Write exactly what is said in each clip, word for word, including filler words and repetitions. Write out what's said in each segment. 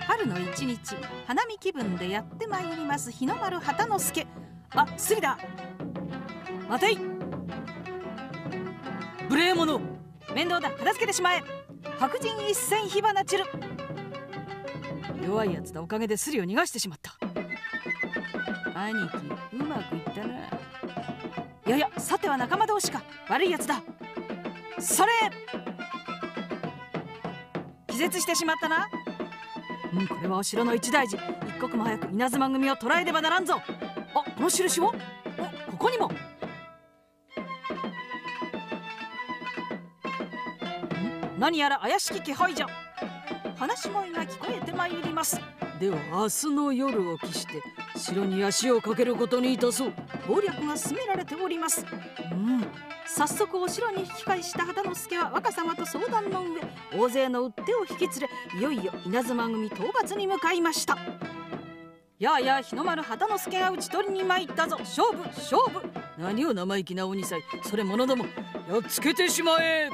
春の一日、花見気分でやってまいります日の丸旗之助。あ、スリだ。待てい。無礼者、面倒だ、片付けてしまえ。白人一戦火花散る。弱いやつだ、おかげでスリを逃がしてしまった。兄貴、うまくいったな。いやいや、さては仲間同士か。悪いやつだ。それ、気絶してしまったな。うん、これはお城の一大事。一刻も早く稲妻組を捕らえねばならんぞ。あ、この印を、お、ここにも。ん、何やら怪しき気配じゃ。話し声が聞こえてまいります。では明日の夜を期して城に足をかけることにいたそう。謀略が進められております。うん、早速お城に引き返した旗之助は若様と相談の上、大勢の追っ手を引き連れ、いよいよ稲妻組討伐に向かいました。やあやあ、日の丸旗之助が討ち取りに参ったぞ。勝負勝負。何を生意気な鬼さい、それ者ども、やっつけてしまえ。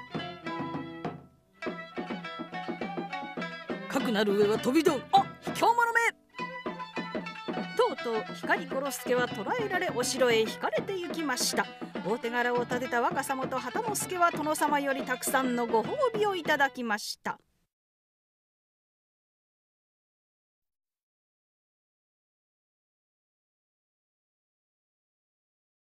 かくなる上は飛び道具。あ、卑怯者め。とうとう光殺助は捕らえられ、お城へ引かれて行きました。大手柄を立てた若様と旗之助は殿様よりたくさんのご褒美をいただきました。